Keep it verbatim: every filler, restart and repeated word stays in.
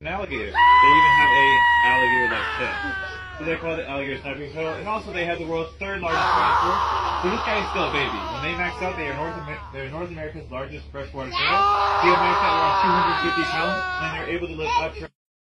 An alligator. They even have a alligator-like tail. So they call it alligator sniping turtle. And also they have the world's third largest dinosaur. So this guy is still a baby. When they max out, they are North, Amer they're North America's largest freshwater turtle. They max out around two hundred fifty pounds, and they're able to live up to